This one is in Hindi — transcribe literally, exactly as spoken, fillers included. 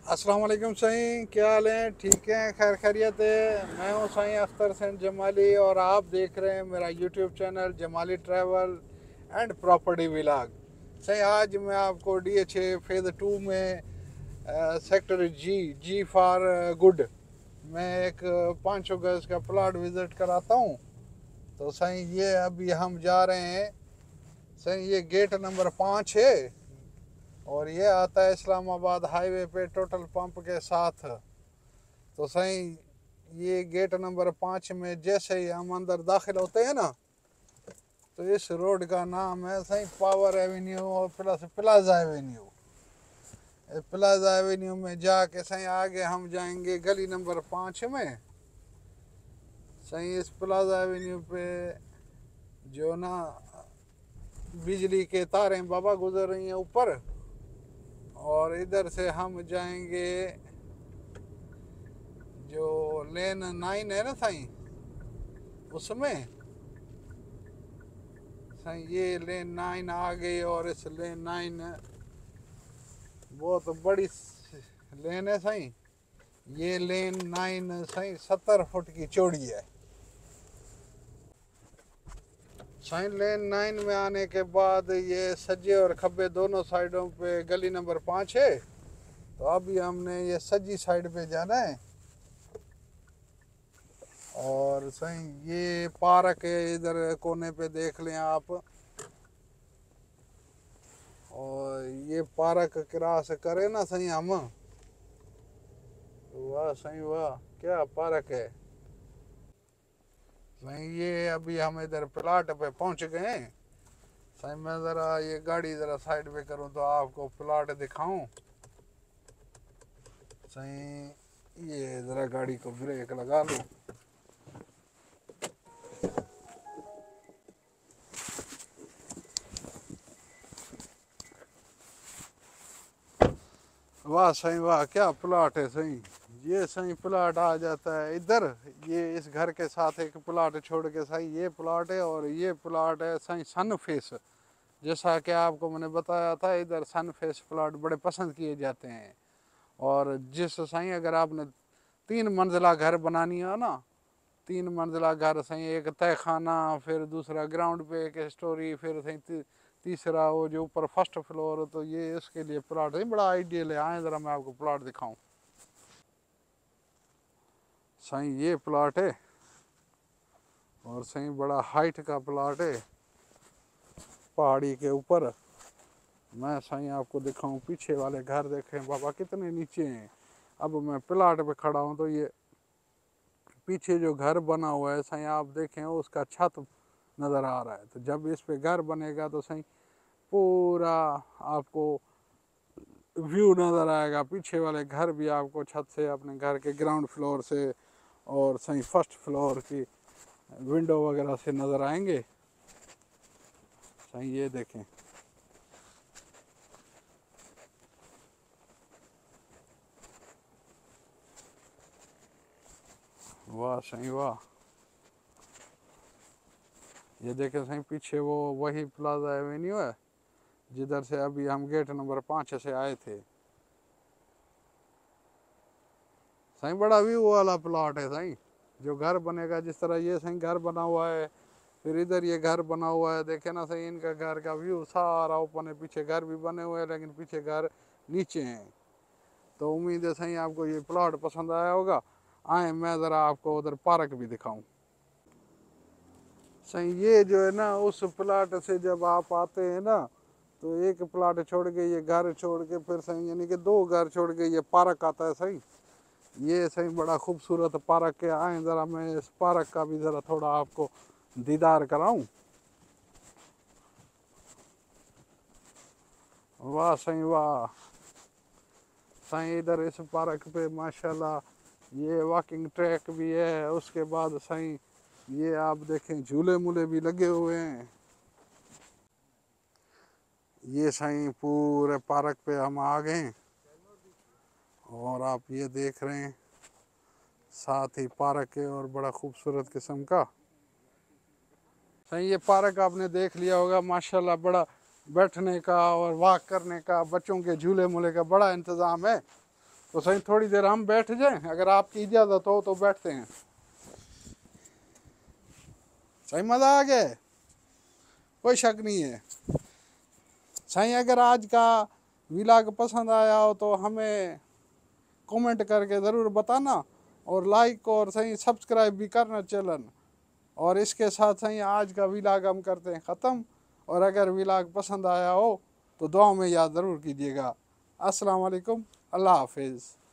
अस्सलाम वालेकुम साईं, क्या हाल है? ठीक है, खैर खैरियत है। मैं हूँ साईं अख्तर सेन जमाली और आप देख रहे हैं मेरा YouTube channel Jamali travel and property vlog. साईं आज मैं आपको D H A phase two में अ, sector G G for good मैं एक पाँच सौ गज का प्लॉट विज़िट कराता हूँ। तो साईं ये अभी हम जा रहे हैं। साईं ये गेट नंबर पाँच है और ये आता है इस्लामाबाद हाईवे पे टोटल पंप के साथ। तो सही ये गेट नंबर पाँच में जैसे ही हम अंदर दाखिल होते हैं ना, तो इस रोड का नाम है सही पावर एवेन्यू और plus plaza avenue. Plaza avenue में जाके सही आगे हम जाएंगे गली नंबर पाँच में। सही इस प्लाजा एवेन्यू पे जो ना बिजली के तारें बाबा गुजर रही हैं ऊपर, और इधर से हम जाएंगे जो लेन नाइन है ना साईं, उसमें साईं ये लेन नाइन आ गई। और इस लेन नाइन बहुत बड़ी लेन है साईं। ये लेन नाइन साईं सत्तर फुट की चौड़ी है। साईं लेन नाइन में आने के बाद ये सज्जे और खब्बे दोनों साइडों पे गली नंबर पाँच है। तो अभी हमने ये सज्जी साइड पे जाना है। और सही ये पार्क है, इधर कोने पे देख लें आप। और ये पार्क क्रॉस करे ना सही हम, वाह सही वाह, क्या पार्क है सही। ये अभी हम इधर प्लाट पे पहुंच गए हैं। सही मैं ज़रा ये गाड़ी ज़रा साइड पे करूं तो आपको प्लाट दिखाऊं। सही ये ज़रा गाड़ी को ब्रेक लगा लूं। वाह सही वाह, क्या प्लाट है सही। ये सही प्लाट आ जाता है इधर। ये इस घर के साथ एक प्लाट छोड़ के सही ये प्लाट है। और ये प्लाट है सही सन फेस। जैसा कि आपको मैंने बताया था, इधर सन फेस प्लाट बड़े पसंद किए जाते हैं। और जिस सही अगर आपने तीन मंजिला घर बनानी है ना, तीन मंजिला घर सही, एक तय खाना, फिर दूसरा ग्राउंड पे एक स्टोरी, फिर सही ती, तीसरा वो जो ऊपर फर्स्ट फ्लोर, तो ये इसके लिए प्लाट है बड़ा आइडियल है। आए ज़रा मैं आपको प्लाट दिखाऊं। सही ये प्लाट है और सही बड़ा हाइट का प्लाट है पहाड़ी के ऊपर। मैं सही आपको दिखाऊं पीछे वाले घर, देखें बाबा कितने नीचे हैं। अब मैं प्लाट पे खड़ा हूं तो ये पीछे जो घर बना हुआ है सही आप देखें उसका छत नज़र आ रहा है। तो जब इस पे घर बनेगा तो सही पूरा आपको व्यू नज़र आएगा। पीछे वाले घर भी आपको छत से अपने घर के ग्राउंड फ्लोर से और सही फर्स्ट फ्लोर की विंडो वगैरह से नज़र आएंगे। सही ये देखें, वाह सही वाह। ये देखें सही पीछे वो वही प्लाजा एवेन्यू है जिधर से अभी हम गेट नंबर पाँच से आए थे। सही बड़ा व्यू वाला प्लॉट है सही। जो घर बनेगा जिस तरह ये सही घर बना हुआ है, फिर इधर ये घर बना हुआ है, देखे ना सही इनका घर का व्यू सारा ओपन है। पीछे घर भी बने हुए हैं लेकिन पीछे घर नीचे हैं। तो उम्मीद है सही आपको ये प्लॉट पसंद आया होगा। आए मैं ज़रा आपको उधर पार्क भी दिखाऊं। सही ये जो है ना उस प्लाट से जब आप आते हैं ना, तो एक प्लाट छोड़ के ये घर छोड़ के फिर सही यानी कि दो घर छोड़ के ये पार्क आता है सही। ये सही बड़ा खूबसूरत पार्क के। आए ज़रा मैं इस पार्क का भी ज़रा थोड़ा आपको दीदार कराऊं। वाह सही वाह। सही इधर इस पार्क पे माशाल्लाह ये वॉकिंग ट्रैक भी है। उसके बाद सही ये आप देखें झूले मूले भी लगे हुए हैं। ये सही पूरे पार्क पे हम आ गए और आप ये देख रहे हैं साथ ही पार्क है और बड़ा खूबसूरत किस्म का। सही ये पार्क आपने देख लिया होगा माशाल्लाह, बड़ा बैठने का और वॉक करने का, बच्चों के झूले मूले का बड़ा इंतज़ाम है। तो सही थोड़ी देर हम बैठ जाएं, अगर आपकी इजाज़त हो तो बैठते हैं। सही मज़ा आ गया, कोई शक नहीं है। सही अगर आज का व्लॉग पसंद आया हो तो हमें कमेंट करके ज़रूर बताना, और लाइक और सही सब्सक्राइब भी करना चैनल। और इसके साथ सही आज का व्लॉग हम करते हैं ख़त्म। और अगर व्लॉग पसंद आया हो तो दुआ में याद ज़रूर कीजिएगा। अस्सलाम वालेकुम, अल्लाह हाफिज़।